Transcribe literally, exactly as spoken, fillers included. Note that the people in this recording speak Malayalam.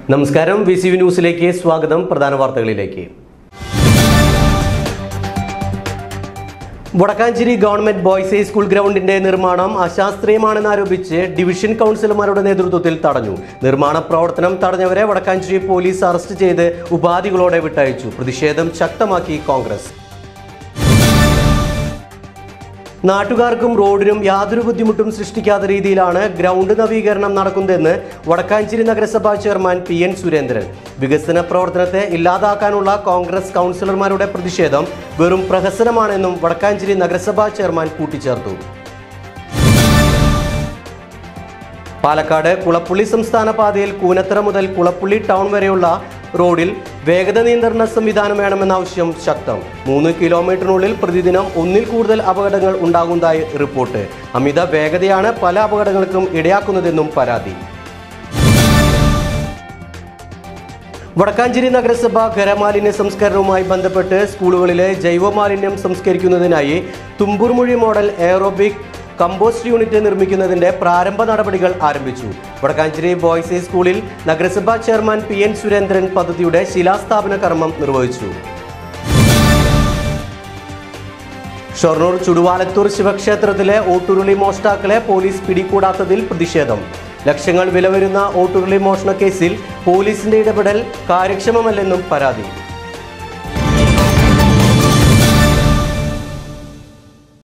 നമസ്കാരം, വി സി വി ന്യൂസിലേക്ക് സ്വാഗതം. പ്രധാന വാർത്തകളിലേക്ക്. വടക്കാഞ്ചേരി ഗവൺമെന്റ് ബോയ്സ് ഹൈസ്കൂൾ ഗ്രൗണ്ടിന്റെ നിർമ്മാണം അശാസ്ത്രീയമാണെന്നാരോപിച്ച് ഡിവിഷൻ കൗൺസിലർമാരുടെ നേതൃത്വത്തിൽ തടഞ്ഞു. നിർമ്മാണ പ്രവർത്തനം തടഞ്ഞവരെ വടക്കാഞ്ചേരി പോലീസ് അറസ്റ്റ് ചെയ്ത് ഉപാധികളോടെ വിട്ടയച്ചു. പ്രതിഷേധം ശക്തമാക്കി കോൺഗ്രസ്. നാട്ടുകാർക്കും റോഡിനും യാതൊരു ബുദ്ധിമുട്ടും സൃഷ്ടിക്കാത്ത രീതിയിലാണ് ഗ്രൗണ്ട് നവീകരണം നടക്കുന്നതെന്ന് വടക്കാഞ്ചേരി നഗരസഭാ ചെയർമാൻ പി എൻ സുരേന്ദ്രൻ. വികസന പ്രവർത്തനത്തെ ഇല്ലാതാക്കാനുള്ള കോൺഗ്രസ് കൗൺസിലർമാരുടെ പ്രതിഷേധം വെറും പ്രഹസനമാണെന്നും വടക്കാഞ്ചേരി നഗരസഭാ ചെയർമാൻ കൂട്ടിച്ചേർത്തു. പാലക്കാട് കുളപ്പുള്ളി സംസ്ഥാന പാതയിൽ കൂനത്തറ മുതൽ കുളപ്പുള്ളി ടൗൺ വരെയുള്ള റോഡിൽ വേഗത നിയന്ത്രണ സംവിധാനം വേണമെന്ന ആവശ്യം ശക്തം. മൂന്ന് കിലോമീറ്ററിനുള്ളിൽ പ്രതിദിനം ഒന്നിൽ കൂടുതൽ അപകടങ്ങൾ ഉണ്ടാകുന്നതായി റിപ്പോർട്ട്. അമിത വേഗതയാണ് പല അപകടങ്ങൾക്കും ഇടയാക്കുന്നതെന്നും പരാതി. വടക്കാഞ്ചേരി നഗരസഭ ഖരമാലിന്യ സംസ്കരണവുമായി ബന്ധപ്പെട്ട് സ്കൂളുകളിലെ ജൈവമാലിന്യം സംസ്കരിക്കുന്നതിനായി Thumburmuzhi model aerobic compost unit നിർമ്മിക്കുന്നതിന്റെ പ്രാരംഭ നടപടികൾ ആരംഭിച്ചു. വടക്കാഞ്ചേരി ബോയ്സ് ഹൈസ്കൂളിൽ നഗരസഭാ ചെയർമാൻ പി എൻ സുരേന്ദ്രൻ പദ്ധതിയുടെ ശിലാസ്ഥാപന കർമ്മം നിർവഹിച്ചു. ഷൊർണൂർ ചുടുവാലത്തൂർ ശിവക്ഷേത്രത്തിലെ ഓട്ടുരുളി മോഷ്ടാക്കളെ പോലീസ് പിടികൂടാത്തതിൽ പ്രതിഷേധം. ലക്ഷങ്ങൾ വില വരുന്ന ഓട്ടുരുളി മോഷണ കേസിൽ പോലീസിന്റെ ഇടപെടൽ കാര്യക്ഷമമല്ലെന്നും പരാതി.